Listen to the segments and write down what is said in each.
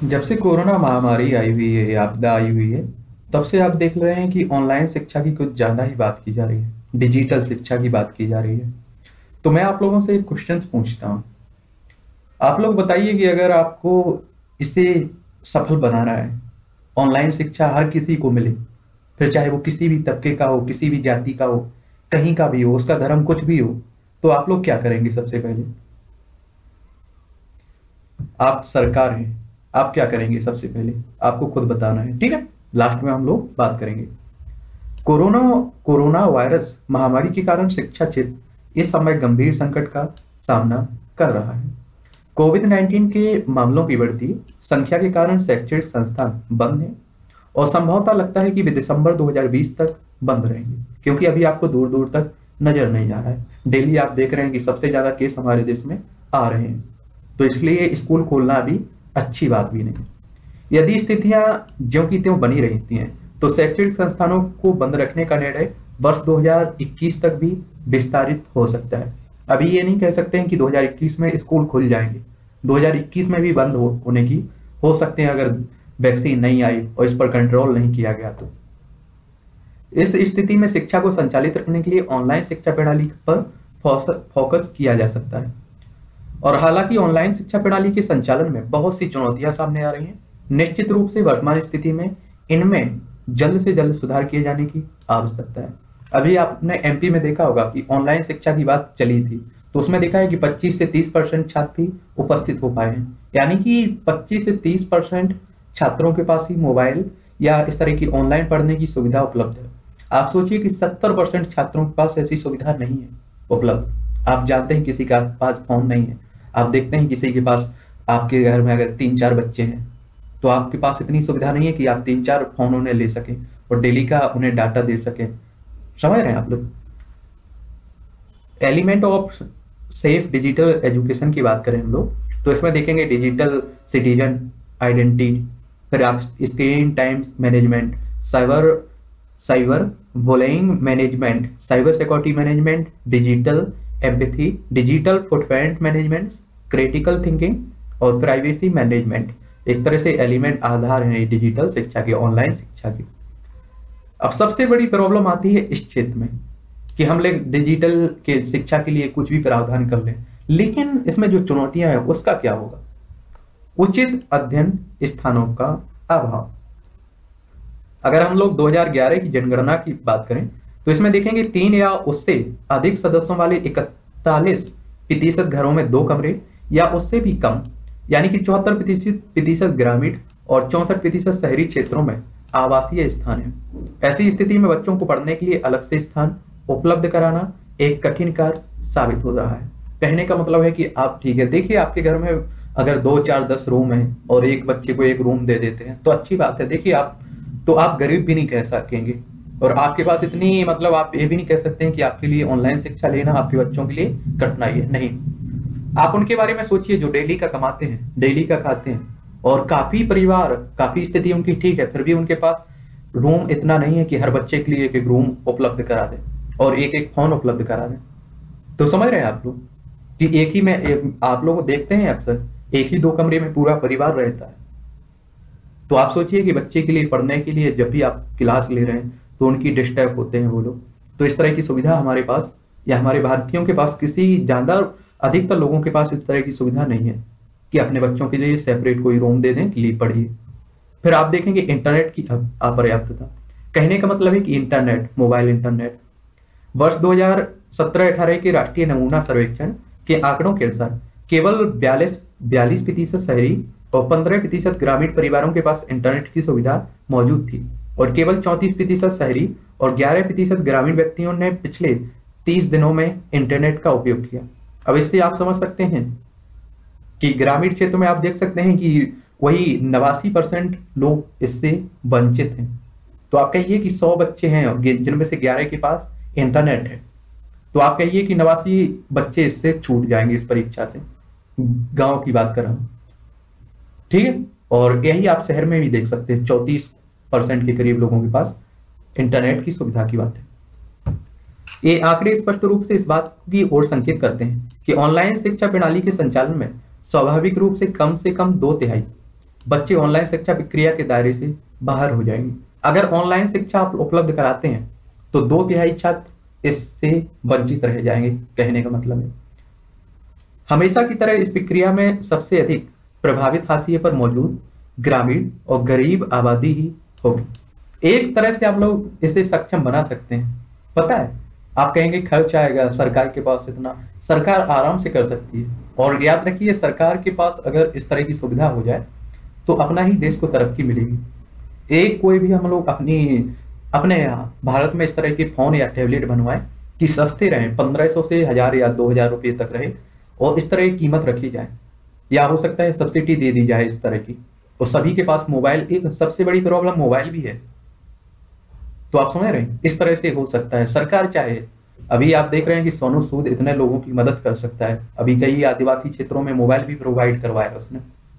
जब से कोरोना महामारी आई हुई है, आपदा आई हुई है, तब से आप देख रहे हैं कि ऑनलाइन शिक्षा की कुछ ज्यादा ही बात की जा रही है। डिजिटल शिक्षा की बात की जा रही है। तो मैं आप लोगों से क्वेश्चंस पूछता हूँ। आप लोग बताइए कि अगर आपको इसे सफल बनाना है, ऑनलाइन शिक्षा हर किसी को मिले, फिर चाहे वो किसी भी तबके का हो, किसी भी जाति का हो, कहीं का भी हो, उसका धर्म कुछ भी हो, तो आप लोग क्या करेंगे? सबसे पहले आप सरकार हैं, आप क्या करेंगे? सबसे पहले आपको खुद बताना है, ठीक है? लास्ट में हम लोग बात करेंगे। कोरोना कोरोना वायरस महामारी के कारण शिक्षा क्षेत्र इस समय गंभीर संकट का सामना कर रहा है। कोविड-19 के मामलों की बढ़ती संख्या के कारण शैक्षणिक संस्थान बंद हैं और संभवतः लगता है कि वे दिसंबर 2020 तक बंद रहेंगे, क्योंकि अभी आपको दूर दूर तक नजर नहीं आ रहा है। डेली आप देख रहे हैं कि सबसे ज्यादा केस हमारे देश में आ रहे हैं, तो इसलिए स्कूल खोलना अभी अच्छी बात भी नहीं। यदि स्थितियां ज्यों की त्यों बनी रहती हैं तो शैक्षणिक संस्थानों को बंद रखने का निर्णय वर्ष 2021 तक भी विस्तारित हो सकता है। अभी ये नहीं कह सकते हैं कि 2021 में स्कूल खुल जाएंगे, 2021 में भी बंद होने की हो सकते हैं, अगर वैक्सीन नहीं आई और इस पर कंट्रोल नहीं किया गया तो। इस स्थिति में शिक्षा को संचालित रखने के लिए ऑनलाइन शिक्षा प्रणाली पर फोकस किया जा सकता है। और हालांकि ऑनलाइन शिक्षा प्रणाली के संचालन में बहुत सी चुनौतियां सामने आ रही हैं, निश्चित रूप से वर्तमान स्थिति में इनमें जल्द से जल्द सुधार किए जाने की आवश्यकता है। अभी आपने एमपी में देखा होगा कि ऑनलाइन शिक्षा की बात चली थी, तो उसमें देखा है कि 25 से 30% छात्र ही उपस्थित हो पाए हैं, यानी कि 25 से 30% छात्रों के पास ही मोबाइल या इस तरह की ऑनलाइन पढ़ने की सुविधा उपलब्ध है। आप सोचिए कि 70% छात्रों के पास ऐसी सुविधा नहीं है उपलब्ध। आप जानते हैं किसी के पास फोन नहीं है, आप देखते हैं किसी के पास, आपके घर में अगर 3-4 बच्चे हैं तो आपके पास इतनी सुविधा नहीं है कि आप 3-4 फोन उन्हें ले सकें और डेली का उन्हें डाटा दे सकें। समझ रहे हैं आप लोग? Element of safe digital education की बात करें हम लोग, तो इसमें देखेंगे डिजिटल सिटीजन आइडेंटिटी, फिर आप screen time management, cyber cyber bullying management, cyber security management, digital empathy, digital footprint management, critical thinking और प्राइवेसी मैनेजमेंट। एक तरह से एलिमेंट आधार है डिजिटल शिक्षा के, ऑनलाइन शिक्षा की। अब सबसे बड़ी प्रॉब्लम आती है इस क्षेत्र में कि हम लोग डिजिटल के शिक्षा के लिए कुछ भी प्रावधान कर लें, लेकिन इसमें जो चुनौतियां हैं उसका क्या होगा? उचित अध्ययन स्थानों का अभाव। अगर हम लोग 2011 की जनगणना की बात करें तो इसमें देखेंगे 3 या उससे अधिक सदस्यों वाले 41% घरों में 2 कमरे या उससे भी कम, यानी कि 74% ग्रामीण और 64% शहरी क्षेत्रों में आवासीय स्थान है। ऐसी स्थिति में बच्चों को पढ़ने के लिए अलग से स्थान उपलब्ध कराना एक कठिन कार्य साबित हो रहा है। कहने का मतलब है कि आप, ठीक है, देखिए आपके घर में अगर 2, 4, 10 रूम है और एक बच्चे को एक रूम दे देते हैं तो अच्छी बात है। देखिए आप, तो आप गरीब भी नहीं कह सकेंगे और आपके पास इतनी, मतलब आप ये भी नहीं कह सकते हैं कि आपके लिए ऑनलाइन शिक्षा लेना आपके बच्चों के लिए कठिनाई है। नहीं, आप उनके बारे में सोचिए जो डेली का कमाते हैं, डेली का खाते हैं, और काफी परिवार, काफी स्थिति उनकी ठीक है, फिर भी उनके पास रूम इतना नहीं है कि हर बच्चे के लिए एक रूम उपलब्ध करा दें और एक फोन उपलब्ध करा दें। तो समझ रहे हैं आप लोग कि एक ही में आप लोग देखते हैं अक्सर एक ही 2 कमरे में पूरा परिवार रहता है। तो आप सोचिए कि बच्चे के लिए पढ़ने के लिए जब भी आप क्लास ले रहे हैं तो उनकी डिस्टर्ब होते हैं वो लोग। तो इस तरह की सुविधा हमारे पास या हमारे भारतीयों के पास, किसी ज्यादा अधिकतर लोगों के पास इस तरह की सुविधा नहीं है कि अपने बच्चों के लिए सेपरेट कोई रूम दे दें कि लिए पढ़िए। फिर आप देखेंगे इंटरनेट की अपर्याप्तता। कहने का मतलब है कि इंटरनेट, मोबाइल इंटरनेट, वर्ष 2017-18 के राष्ट्रीय नमूना सर्वेक्षण के आंकड़ों के अनुसार केवल 42% शहरी और 15% ग्रामीण परिवारों के पास इंटरनेट की सुविधा मौजूद थी और केवल 34% शहरी और 11% ग्रामीण व्यक्तियों ने पिछले 30 दिनों में इंटरनेट का उपयोग किया। अब इससे आप समझ सकते हैं कि ग्रामीण क्षेत्र में आप देख सकते हैं कि वही 89% लोग इससे वंचित हैं। तो आप कहिए कि 100 बच्चे हैं जिनमें से 11 के पास इंटरनेट है, तो आप कहिए कि 89 बच्चे इससे छूट जाएंगे इस परीक्षा से। गांव की बात कर रहा हूं, ठीक है। और यही आप शहर में भी देख सकते हैं, 34% के करीब लोगों के पास इंटरनेट की सुविधा की बात है। ये आंकड़े स्पष्ट रूप से इस बात की ओर संकेत करते हैं कि ऑनलाइन शिक्षा प्रणाली के संचालन में स्वाभाविक रूप से कम 2/3 बच्चे ऑनलाइन शिक्षा प्रक्रिया के दायरे से बाहर हो जाएंगे। अगर ऑनलाइन शिक्षा आप उपलब्ध कराते हैं तो 2/3 छात्र इससे वंचित रह जाएंगे, कहने का मतलब है। हमेशा की तरह इस प्रक्रिया में सबसे अधिक प्रभावित हाशिए पर मौजूद ग्रामीण और गरीब आबादी ही होगी। एक तरह से आप लोग इसे सक्षम बना सकते हैं। पता है, आप कहेंगे खर्च आएगा, सरकार के पास इतना, सरकार आराम से कर सकती है। और याद रखिए, सरकार के पास अगर इस तरह की सुविधा हो जाए तो अपना ही देश को तरक्की मिलेगी। एक कोई भी हम लोग अपने यहाँ भारत में इस तरह के फोन या टैबलेट बनवाए कि सस्ते रहें, 1500 से 1000 या 2000 रुपये तक रहे, और इस तरह की कीमत रखी जाए, या हो सकता है सब्सिडी दे दी जाए इस तरह की। और सभी के पास मोबाइल, एक सबसे बड़ी प्रॉब्लम मोबाइल भी है। तो आप समझ रहे हैं, इस तरह से हो सकता है। सरकार चाहे, अभी आप देख रहे हैं कि सोनू सूद इतने लोगों की मदद कर सकता है। अभी कई आदिवासी क्षेत्रों में मोबाइल भी प्रोवाइड करवाया उसने,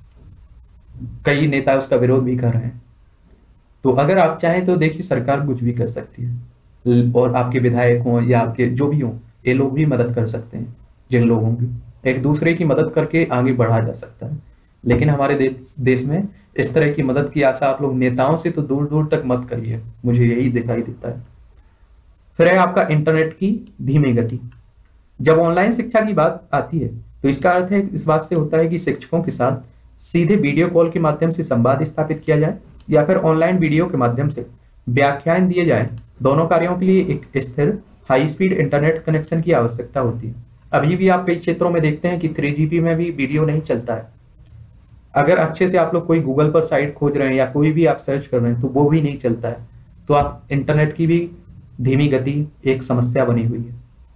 कई नेता उसका विरोध भी कर रहे हैं। तो अगर आप चाहें तो देखिए, सरकार कुछ भी कर सकती है, और आपके विधायक हों या आपके जो भी हों, ये लोग भी मदद कर सकते हैं। जिन लोगों की एक दूसरे की मदद करके आगे बढ़ा जा सकता है। लेकिन हमारे देश में इस तरह की मदद की आशा आप लोग नेताओं से तो दूर दूर तक मत करिए, मुझे यही दिखाई देता है। फिर है आपका इंटरनेट की धीमी गति। जब ऑनलाइन शिक्षा की बात आती है तो इसका अर्थ है इस बात से होता है कि शिक्षकों के साथ सीधे वीडियो कॉल के माध्यम से संवाद स्थापित किया जाए या फिर ऑनलाइन वीडियो के माध्यम से व्याख्यान दिए जाए। दोनों कार्यों के लिए एक स्थिर हाई स्पीड इंटरनेट कनेक्शन की आवश्यकता होती है। अभी भी आप कई क्षेत्रों में देखते हैं कि 3GB में भी वीडियो नहीं चलता है। अगर अच्छे से आप लोग कोई गूगल पर साइट खोज रहे हैं या कोई भी आप सर्च कर रहे हैं तो वो भी नहीं चलता है। तो आप इंटरनेट की भी धीमी गति एक समस्या बनी हुई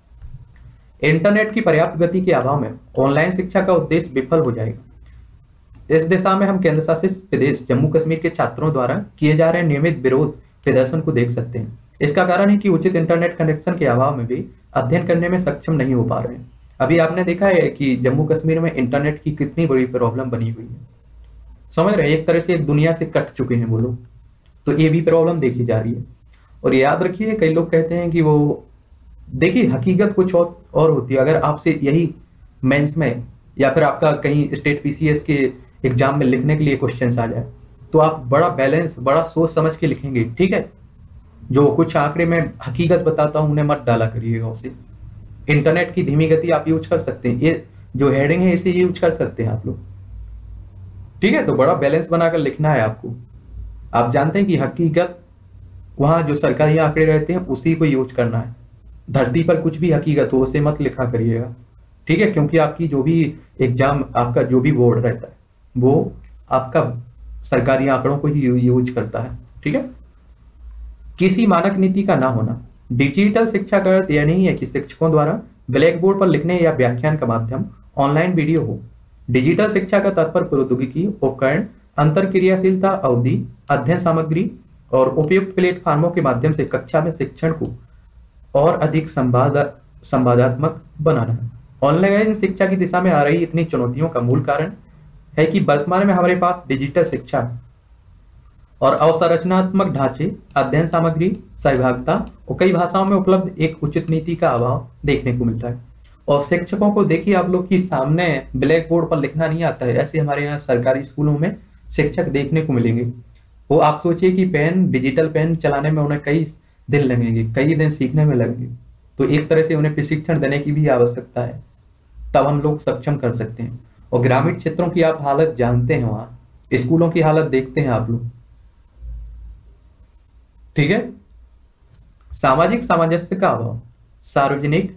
है। इंटरनेट की पर्याप्त गति के अभाव में ऑनलाइन शिक्षा का उद्देश्य विफल हो जाएगा। इस दिशा में हम केंद्र शासित प्रदेश जम्मू कश्मीर के छात्रों द्वारा किए जा रहे नियमित विरोध प्रदर्शन को देख सकते हैं। इसका कारण है कि उचित इंटरनेट कनेक्शन के अभाव में भी अध्ययन करने में सक्षम नहीं हो पा रहे हैं। अभी आपने देखा है कि जम्मू कश्मीर में इंटरनेट की कितनी बड़ी प्रॉब्लम बनी हुई है। समझ रहे हैं, एक तरह से एक दुनिया से कट चुके हैं वो लोग। तो ये भी प्रॉब्लम देखी जा रही है। और याद रखिए, कई लोग कहते हैं कि वो, देखिए हकीकत कुछ और होती है। अगर आपसे यही मेंस में या फिर आपका कहीं स्टेट PCS के एग्जाम में लिखने के लिए क्वेश्चन आ जाए तो आप बड़ा बैलेंस, बड़ा सोच समझ के लिखेंगे, ठीक है। जो कुछ आंकड़े मैं हकीकत बताता हूं उन्हें मत डाला करिएगा उसे। इंटरनेट की धीमी गति आप यूज कर सकते हैं, ये जो हेडिंग है इसे यूज कर सकते हैं आप लोग, ठीक है। तो बड़ा बैलेंस बनाकर लिखना है आपको। आप जानते हैं कि हकीकत वहां जो सरकारी आंकड़े रहते हैं उसी को यूज करना है। धरती पर कुछ भी हकीकत हो उसे मत लिखा करिएगा, ठीक है। क्योंकि आपकी जो भी एग्जाम, आपका जो भी बोर्ड रहता है वो आपका सरकारी आंकड़ों को ही यूज करता है, ठीक है। किसी मानक नीति का ना होना। डिजिटल शिक्षा का अर्थ यह नहीं है कि शिक्षकों द्वारा ब्लैक बोर्ड पर लिखने या व्याख्यान का माध्यम ऑनलाइन वीडियो हो। डिजिटल शिक्षा का तात्पर्य प्रौद्योगिकी, उपकरण, अंतरक्रियाशीलता, अवधि, अध्ययन सामग्री और उपयुक्त प्लेटफॉर्मों के माध्यम से कक्षा में शिक्षण को और अधिक संवादात्मक बनाना है। ऑनलाइन शिक्षा की दिशा में आ रही इतनी चुनौतियों का मूल कारण है कि वर्तमान में हमारे पास डिजिटल शिक्षा और अवसंरचनात्मक ढांचे, अध्ययन सामग्री, सहभागिता और कई भाषाओं में उपलब्ध एक उचित नीति का अभाव देखने को मिलता है। और शिक्षकों को देखिए आप लोग की सामने ब्लैक बोर्ड पर लिखना नहीं आता है। ऐसे हमारे यहाँ सरकारी स्कूलों में शिक्षक देखने को मिलेंगे। वो आप सोचिए कि पेन, डिजिटल पेन चलाने में उन्हें कई दिन लगेंगे, कई दिन सीखने में लगेंगे। तो एक तरह से उन्हें प्रशिक्षण देने की भी आवश्यकता है, तब हम लोग सक्षम कर सकते हैं। और ग्रामीण क्षेत्रों की आप हालत जानते हैं, वहां स्कूलों की हालत देखते हैं आप लोग, ठीक है। सामाजिक सामंजस्य का अभाव। सार्वजनिक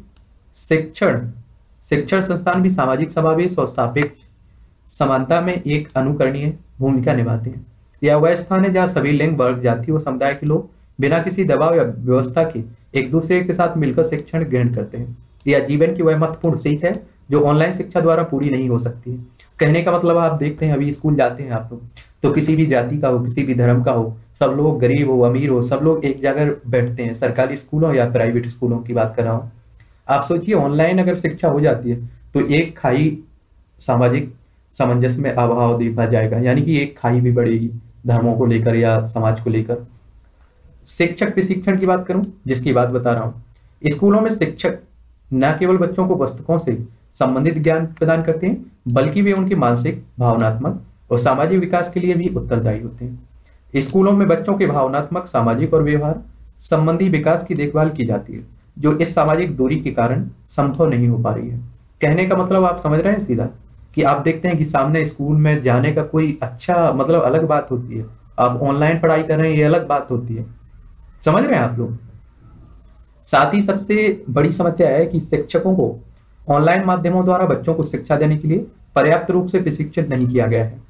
शिक्षण संस्थान भी सामाजिक समावेश और सापेक्ष समानता में एक अनुकरणीय भूमिका निभाते हैं। यह वह स्थान है जहां सभी लिंग, वर्ग, जाति और समुदाय के लोग बिना किसी दबाव या व्यवस्था के एक दूसरे के साथ मिलकर शिक्षण ग्रहण करते हैं। यह जीवन की वह महत्वपूर्ण सीख है जो ऑनलाइन शिक्षा द्वारा पूरी नहीं हो सकती है। कहने का मतलब आप देखते हैं, अभी स्कूल जाते हैं आप लोग तो किसी भी जाति का हो, किसी भी धर्म का हो, सब लोग गरीब हो, अमीर हो, सब लोग एक जगह बैठते हैं। सरकारी स्कूलों या प्राइवेट स्कूलों की बात कर रहा हूँ। आप सोचिए ऑनलाइन अगर शिक्षा हो जाती है तो एक खाई सामाजिक सामंजस्य में अभाव देखा जाएगा, यानी कि एक खाई भी बढ़ेगी धर्मों को लेकर या समाज को लेकर। शिक्षक प्रशिक्षण की बात करूं, जिसकी बात बता रहा हूं, स्कूलों में शिक्षक न केवल बच्चों को पुस्तकों से संबंधित ज्ञान प्रदान करते हैं बल्कि वे उनके मानसिक, भावनात्मक और सामाजिक विकास के लिए भी उत्तरदायी होते हैं। स्कूलों में बच्चों के भावनात्मक, सामाजिक और व्यवहार संबंधी विकास की देखभाल की जाती है, जो इस सामाजिक दूरी के कारण संभव नहीं हो पा रही है। कहने का मतलब आप समझ रहे हैं सीधा, कि आप देखते हैं कि सामने स्कूल में जाने का कोई अच्छा मतलब अलग बात होती है, आप ऑनलाइन पढ़ाई कर रहे हैं ये अलग बात होती है। समझ रहे हैं आप लोग। साथ ही सबसे बड़ी समस्या है कि शिक्षकों को ऑनलाइन माध्यमों द्वारा बच्चों को शिक्षा देने के लिए पर्याप्त रूप से प्रशिक्षित नहीं किया गया है।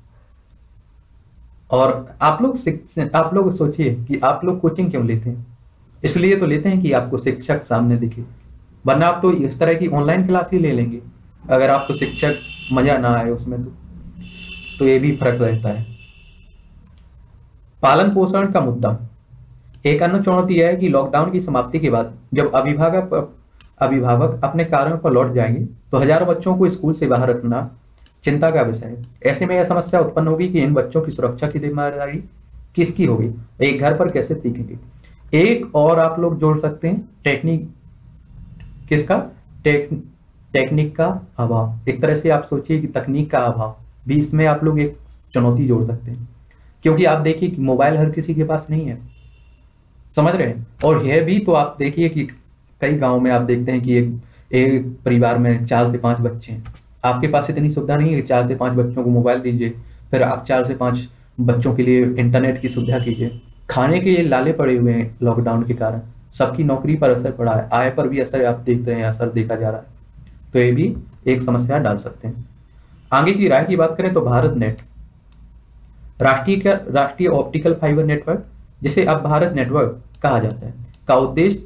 और आप लोग सोचिए कि आप लोग कोचिंग क्यों लेते हैं? इसलिए तो लेते हैं कि आपको शिक्षक सामने दिखे, वरना आप तो इस तरह की ऑनलाइन क्लास ही ले लेंगे अगर आपको शिक्षक मजा ना आए उसमें। तो ये भी फर्क रहता है। पालन पोषण का मुद्दा एक अन्य चुनौती है कि लॉकडाउन की समाप्ति के बाद जब अभिभावक अपने कार्यों पर लौट जाएंगे तो हजारों बच्चों को स्कूल से बाहर रखना चिंता का विषय है। ऐसे में यह समस्या उत्पन्न होगी कि इन बच्चों की सुरक्षा की जिम्मेदारी किसकी होगी, एक घर पर कैसे सीखेंगे। एक और आप लोग जोड़ सकते हैं टेक्निक का अभाव। एक तरह से आप सोचिए कि तकनीक का अभाव भी इसमें आप लोग एक चुनौती जोड़ सकते हैं, क्योंकि आप देखिए कि मोबाइल हर किसी के पास नहीं है, समझ रहे हैं। और यह भी तो आप देखिए कि कई गांव में आप देखते हैं कि एक परिवार में 4 से 5 बच्चे हैं, आपके पास इतनी सुविधा नहीं है कि 4 से 5 बच्चों को मोबाइल दीजिए, फिर आप 4 से 5 बच्चों के लिए इंटरनेट की सुविधा कीजिए। खाने के ये लाले पड़े हुए हैं लॉकडाउन के कारण, सबकी नौकरी पर असर पड़ा है, आय पर भी असर आप देखते हैं, असर देखा जा रहा है। तो ये भी एक समस्या डाल सकते हैं। आगे की राय की बात करें तो भारत नेट राष्ट्रीय ऑप्टिकल फाइबर नेटवर्क, जिसे अब भारत नेटवर्क कहा जाता है, का उद्देश्य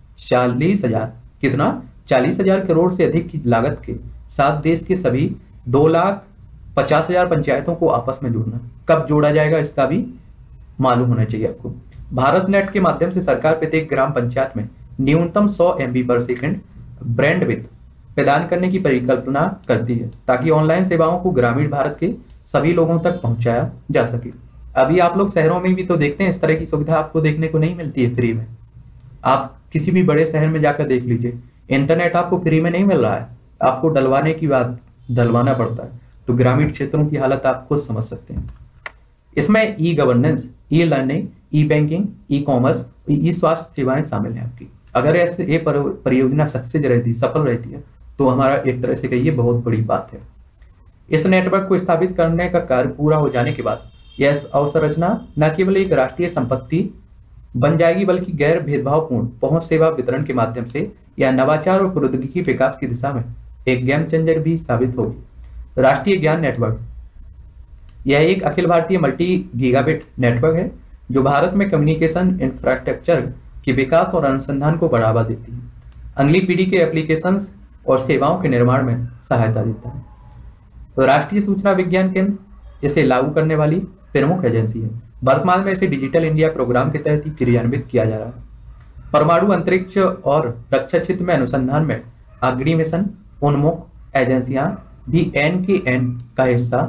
40,000 करोड़ से अधिक की लागत के साथ देश के सभी 2,50,000 पंचायतों को आपस में जोड़ना। कब जोड़ा जाएगा इसका भी मालूम होना चाहिए आपको। भारत नेट के माध्यम से सरकार प्रत्येक ग्राम पंचायत में न्यूनतम 100 MB पर सेकंड ब्रैंडविड्थ प्रदान करने की परिकल्पना करती है, ताकि ऑनलाइन सेवाओं को ग्रामीण भारत के सभी लोगों तक पहुंचाया जा सके। अभी आप लोग शहरों में भी तो देखते हैं इस तरह की सुविधा आपको देखने को नहीं मिलती है फ्री में। आप किसी भी बड़े शहर में जाकर देख लीजिए, इंटरनेट आपको फ्री में नहीं मिल रहा है, आपको डलवाना पड़ता है। तो ग्रामीण क्षेत्रों की हालत आप खुद समझ सकते हैं। इसमें e governance, e learning, e banking, e commerce, e स्वास्थ्य सेवाएं शामिल हैं आपकी। अगर ऐसे ये परियोजना सफल रहती है तो हमारा एक तरह से कहिए बहुत बड़ी बात है। इस नेटवर्क को स्थापित करने का कार्य पूरा हो जाने के बाद यह अवसंरचना न केवल एक राष्ट्रीय संपत्ति बन जाएगी, बल्कि गैर भेदभावपूर्ण पहुंच सेवा वितरण के माध्यम से यह नवाचार और प्रौद्योगिकी विकास की दिशा में एक गेम चेंजर भी साबित होगी। राष्ट्रीय ज्ञान नेटवर्क यह एक Akhil Bharatiya multi gigabit network है जो भारत में कम्युनिकेशन इंफ्रास्ट्रक्चर के विकास और अनुसंधान को बढ़ावा देती है, अगली पीढ़ी के एप्लीकेशंस और सेवाओं के निर्माण में सहायता देता है। राष्ट्रीय सूचना विज्ञान केंद्र इसे लागू करने वाली प्रमुख एजेंसी है। वर्तमान में इसे डिजिटल इंडिया प्रोग्राम के तहत ही क्रियान्वित किया जा रहा है। परमाणु अंतरिक्ष और रक्षा क्षेत्र में अनुसंधान में अग्नि मिशन उन्मुख एजेंसियां भी NKN का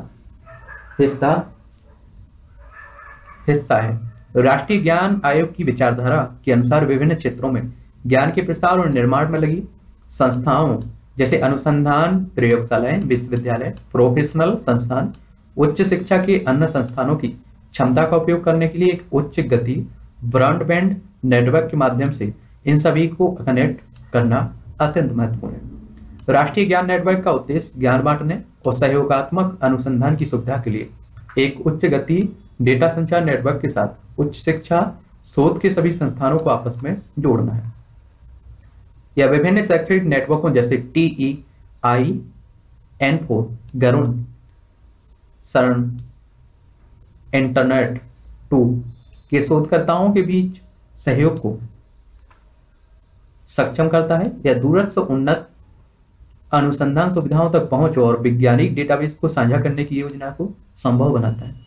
हिस्सा है। राष्ट्रीय ज्ञान आयोग की विचारधारा के अनुसार विभिन्न क्षेत्रों में ज्ञान के प्रसार और निर्माण में लगी संस्थाओं जैसे अनुसंधान प्रयोगशालाएं, विश्वविद्यालय, प्रोफेशनल संस्थान, उच्च शिक्षा के अन्य संस्थानों की क्षमता का उपयोग करने के लिए एक उच्च गति ब्रॉडबैंड नेटवर्क के माध्यम से इन सभी को कनेक्ट करना अत्यंत महत्वपूर्ण है। राष्ट्रीय ज्ञान नेटवर्क का उद्देश्य ज्ञान बांटने और सहयोगात्मक अनुसंधान की सुविधा के लिए एक उच्च गति डेटा संचार नेटवर्क के साथ उच्च शिक्षा शोध के सभी संस्थानों को आपस में जोड़ना है। यह विभिन्न शैक्षणिक नेटवर्कों जैसे TEIN4, गरुड़, CERN, इंटरनेट 2 के शोधकर्ताओं के बीच सहयोग को सक्षम करता है। यह दूरस्थ उन्नत अनुसंधान सुविधाओं तक पहुंच और वैज्ञानिक डेटाबेस को साझा करने की योजना को संभव बनाता है।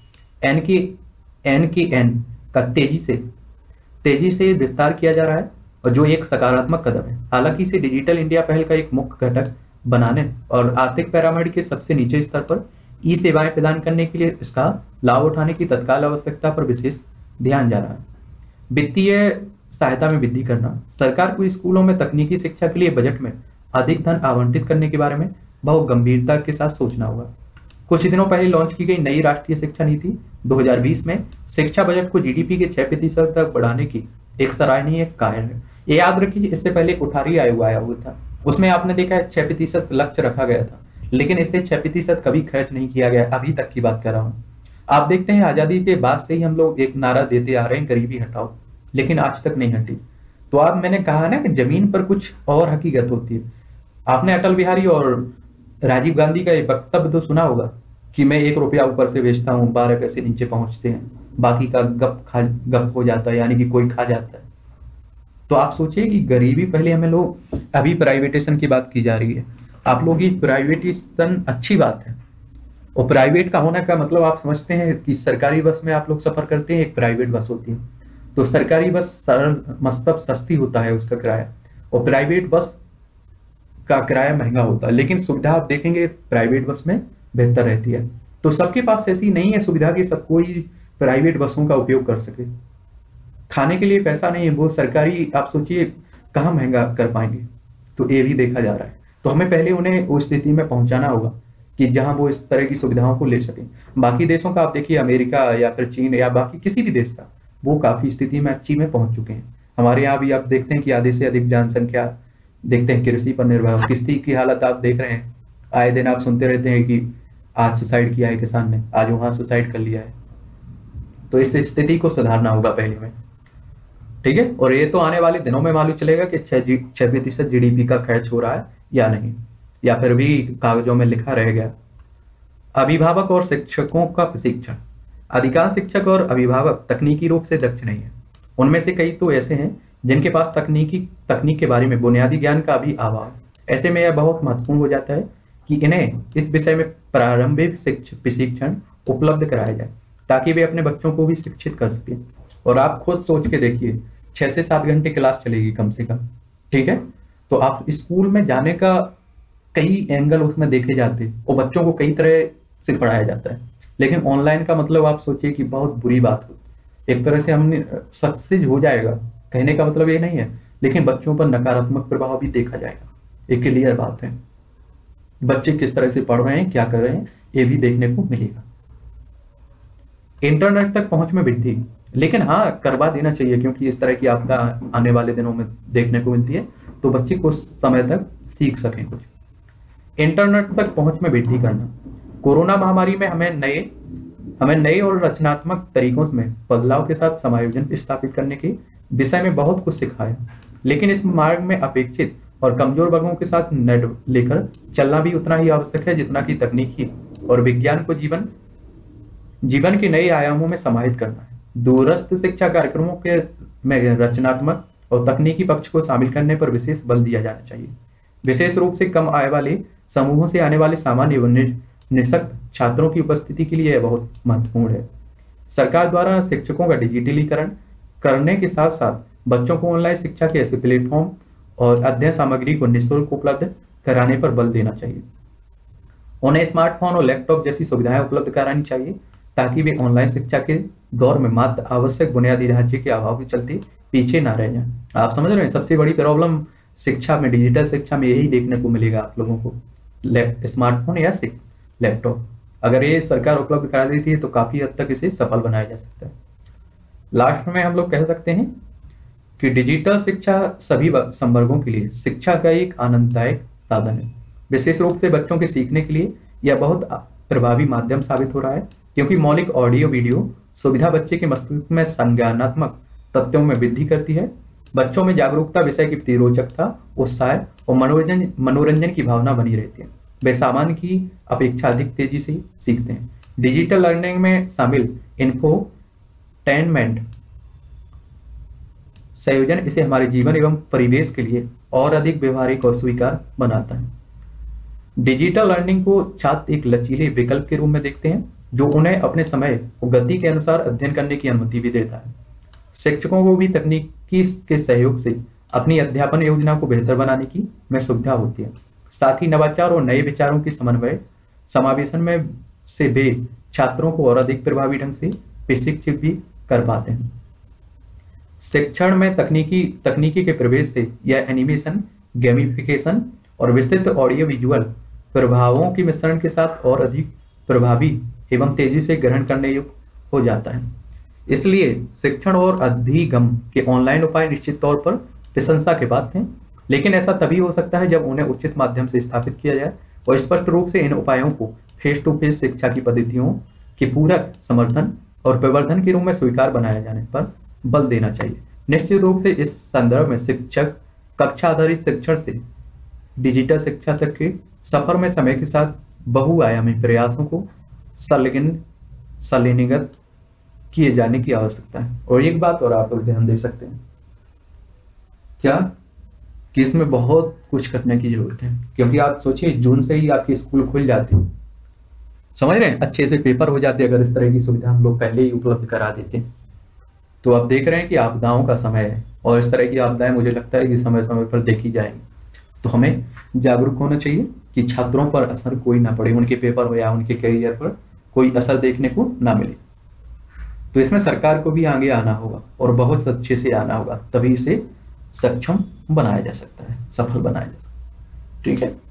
NKN का तेजी से विस्तार किया जा रहा है और जो एक सकारात्मक कदम है। हालांकि इसे डिजिटल इंडिया पहल का एक मुख्य घटक बनाने और आर्थिक पिरामिड के सबसे नीचे स्तर पर ई सेवाएं प्रदान करने के लिए इसका लाभ उठाने की तत्काल आवश्यकता पर विशेष ध्यान जा रहा है। वित्तीय सहायता में वृद्धि करना, सरकार को स्कूलों में तकनीकी शिक्षा के लिए बजट में अधिक धन आवंटित करने के बारे में बहुत गंभीरता के साथ सोचना होगा। कुछ दिनों पहले लॉन्च की गई नई राष्ट्रीय शिक्षा नीति 2020 में शिक्षा बजट को जीडीपी के 6% तक बढ़ाने की एक सराहनीय कार्य है। ये याद रखिए, इससे पहले कोठारी आयोग आया हुआ था, उसमें आपने देखा है 6% लक्ष्य रखा गया था, लेकिन इसे 6% कभी खर्च नहीं किया गया। अभी तक की बात कर रहा हूँ। आप देखते हैं आजादी के बाद से ही हम लोग एक नारा देते आ रहे हैं, गरीबी हटाओ, लेकिन आज तक नहीं हटी। तो आप, मैंने कहा ना कि जमीन पर कुछ और हकीकत होती है। आपने अटल बिहारी और राजीव गांधी का ये वक्तव्य तो सुना होगा कि मैं 1 रुपया ऊपर से बेचता हूँ, 12 पैसे नीचे पहुंचते हैं, बाकी का गप हो जाता है, यानी कि कोई खा जाता है। तो आप सोचिए कि गरीबी पहले हमें लोग, अभी प्राइवेटेशन की बात की जा रही है। आप लोग, ये प्राइवेटेशन अच्छी बात है, और प्राइवेट का होने का मतलब आप समझते हैं कि सरकारी बस में आप लोग सफर करते हैं, एक प्राइवेट बस होती है, तो सरकारी बस सरल मतलब सस्ती होता है उसका किराया, और प्राइवेट बस का किराया महंगा होता है, लेकिन सुविधा आप देखेंगे प्राइवेट बस में बेहतर रहती है। तो सबके पास ऐसी नहीं है सुविधा कि सब कोई प्राइवेट बसों का उपयोग कर सके। खाने के लिए पैसा नहीं है, वो सरकारी आप सोचिए कहाँ महंगा कर पाएंगे। तो ये भी देखा जा रहा है। तो हमें पहले उन्हें उस स्थिति में पहुंचाना होगा कि जहां वो इस तरह की सुविधाओं को ले सकें। बाकी देशों का आप देखिए, अमेरिका या फिर चीन या बाकी किसी भी देश का, वो काफी स्थिति में अच्छी में पहुंच चुके हैं। हमारे यहाँ भी आप देखते हैं कि आधे से अधिक जनसंख्या देखते हैं कृषि पर निर्भर हो। किस्ती की हालत आप देख रहे हैं, आए दिन आप सुनते रहते हैं कि आज सुसाइड किया है किसान ने, आज वहां सुसाइड कर लिया है। तो इस स्थिति को सुधारना होगा पहले में, ठीक है। और ये तो आने वाले दिनों में मालूम चलेगा कि 6% जीडीपी का खर्च हो रहा है या नहीं, या फिर भी कागजों में लिखा रह गया। अभिभावक और शिक्षकों का प्रशिक्षण। अधिकांश शिक्षक और अभिभावक तकनीकी रूप से दक्ष नहीं है। उनमें से कई तो ऐसे हैं जिनके पास तकनीक के बारे में बुनियादी ज्ञान का भी अभाव है। ऐसे में यह बहुत महत्वपूर्ण हो जाता है कि इन्हें इस विषय में प्रारंभिक प्रशिक्षण उपलब्ध कराया जाए, ताकि वे अपने बच्चों को भी शिक्षित कर सके। और आप खुद सोच के देखिए, 6 से 7 घंटे क्लास चलेगी कम से कम, ठीक है। तो आप स्कूल में जाने का कई एंगल उसमें देखे जाते हैं, और बच्चों को कई तरह से पढ़ाया जाता है। लेकिन ऑनलाइन का मतलब आप सोचिए कि बहुत बुरी बात हो, एक तरह से हमने सक्सेस हो जाएगा, कहने का मतलब ये नहीं है, लेकिन बच्चों पर नकारात्मक प्रभाव भी देखा जाएगा। एक क्लियर बात है, बच्चे किस तरह से पढ़ रहे हैं, क्या कर रहे हैं, ये भी देखने को मिलेगा। इंटरनेट तक पहुंच में वृद्धि, लेकिन हाँ करवा देना चाहिए, क्योंकि इस तरह की आपदा आने वाले दिनों में देखने को मिलती है, तो बच्चे कुछ समय तक सीख सकें कुछ। इंटरनेट तक पहुंच में वृद्धि करना। कोरोना महामारी में हमें नए और रचनात्मक तरीकों में बदलाव के साथ समायोजन स्थापित करने के विषय में बहुत कुछ सिखाया, लेकिन इस मार्ग में अपेक्षित और कमजोर वर्गों के साथ नेट लेकर चलना भी उतना ही आवश्यक है जितना कि तकनीकी और विज्ञान को जीवन के नए आयामों में समाहित करना है। दूरस्थ शिक्षा कार्यक्रमों के में रचनात्मक और तकनीकी पक्ष को शामिल करने पर विशेष बल दिया जाना चाहिए। विशेष रूप से कम आय वाले समूहों से आने वाले सामान्य व निःशक्त छात्रों की उपस्थिति के लिए यह बहुत महत्वपूर्ण है। सरकार द्वारा शिक्षकों का डिजिटलीकरण करने के साथ साथ बच्चों को ऑनलाइन शिक्षा के ऐसे प्लेटफॉर्म और अध्ययन सामग्री को निःशुल्क उपलब्ध कराने पर बल देना चाहिए। उन्हें स्मार्टफोन और लैपटॉप जैसी सुविधाएं उपलब्ध करानी चाहिए, ताकि वे ऑनलाइन शिक्षा के दौर में मात्र आवश्यक बुनियादी ढांचे के अभाव के चलते पीछे ना रह जाएं। आप समझ रहे हैं, सबसे बड़ी प्रॉब्लम शिक्षा में, डिजिटल शिक्षा में यही देखने को मिलेगा आप लोगों को, स्मार्टफोन या लैपटॉप। अगर ये सरकार उपलब्ध करा देती है तो काफी हद तक इसे सफल बनाया जा सकता है। लास्ट में हम लोग कह सकते हैं कि डिजिटल शिक्षा सभी संवर्गों के लिए शिक्षा का एक आनंददायक साधन है। विशेष रूप से बच्चों के सीखने के लिए यह बहुत प्रभावी माध्यम साबित हो रहा है, क्योंकि मौलिक ऑडियो वीडियो सुविधा बच्चे के मस्तिष्क में संज्ञानात्मक तथ्यों में वृद्धि करती है। बच्चों में जागरूकता, विषय की प्रति रोचकता, उत्साह और मनोरंजन की भावना बनी रहती है। वे सामान्य की अपेक्षा अधिक तेजी से सीखते हैं। डिजिटल लर्निंग में शामिल इंफोटेनमेंट संयोजन इसे हमारे जीवन एवं परिवेश के लिए और अधिक व्यवहारिक और स्वीकार बनाता है। डिजिटल लर्निंग को छात्र एक लचीले विकल्प के रूप में देखते हैं, जो उन्हें अपने समय और गति के अनुसार अध्ययन करने की अनुमति भी देता है। शिक्षकों को भी तकनीकी के सहयोग से अपनी अध्यापन योजना को बेहतर बनाने की में सुविधा होती है। साथ ही नवाचार और नए विचारों के समावेशन में से वे छात्रों को और अधिक प्रभावी ढंग से प्रशिक्षित भी कर पाते हैं। शिक्षण में तकनीकी के प्रवेश से यह एनिमेशन, गेमिफिकेशन और विस्तृत ऑडियो विजुअल प्रभावों के मिश्रण के साथ और अधिक प्रभावी एवं तेजी से ग्रहण करने योग्य हो जाता है। इसलिए शिक्षण और अधिगम के ऑनलाइन उपाय निश्चित तौर पर प्रशंसा के बात हैं, लेकिन ऐसा तभी हो सकता है जब उन्हें उचित माध्यम से स्थापित किया जाए और स्पष्ट रूप से इन उपायों को फेस टू फेस शिक्षा की पद्धतियों के पूरक समर्थन और प्रवर्धन के रूप में स्वीकार बनाए जाने पर बल देना चाहिए। निश्चित रूप से इस संदर्भ में शिक्षक कक्षा आधारित शिक्षण से डिजिटल शिक्षा तक के सफर में समय के साथ बहुआयामी प्रयासों को संलिग्नित किए जाने की आवश्यकता है। और एक बात और आप लोग ध्यान दे सकते हैं क्या कि इसमें बहुत कुछ करने की जरूरत है, क्योंकि आप सोचिए जून से ही आपकी स्कूल खुल जाती है, समझ रहे हैं, अच्छे से पेपर हो जाते अगर इस तरह की सुविधा हम लोग पहले ही उपलब्ध करा देते। तो आप देख रहे हैं कि आपदाओं का समय है और इस तरह की आपदाएं मुझे लगता है कि समय समय पर देखी जाएंगी। तो हमें जागरूक होना चाहिए कि छात्रों पर असर कोई ना पड़े, उनके पेपर हो या उनके करियर पर कोई असर देखने को ना मिले। तो इसमें सरकार को भी आगे आना होगा और बहुत अच्छे से आना होगा, तभी इसे सक्षम बनाया जा सकता है, सफल बनाया जा सकता है। ठीक है।